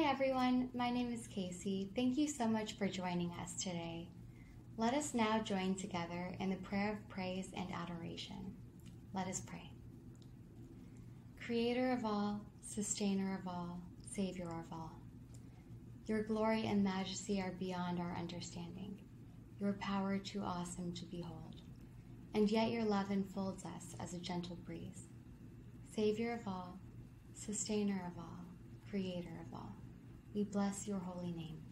everyone, my name is Kacie. Thank you so much for joining us today. Let us now join together in the prayer of praise and adoration. Let us pray. Creator of all, sustainer of all, Savior of all, your glory and majesty are beyond our understanding, your power too awesome to behold, and yet your love enfolds us as a gentle breeze. Savior of all, sustainer of all, creator of all, we bless your holy name.